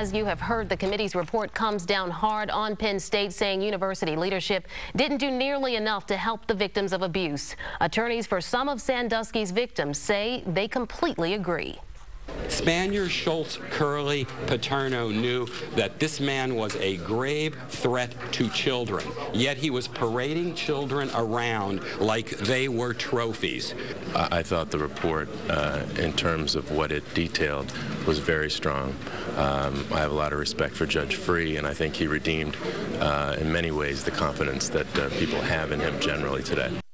as you have heard, the committee's report comes down hard on Penn State, saying university leadership didn't do nearly enough to help the victims of abuse. Attorneys for some of Sandusky's victims say they completely agree. Spanier, Schultz, Curley, Paterno knew that this man was a grave threat to children, yet he was parading children around like they were trophies. I thought the report, in terms of what it detailed, was very strong. I have a lot of respect for Judge Free, and I think he redeemed, in many ways, the confidence that people have in him generally today.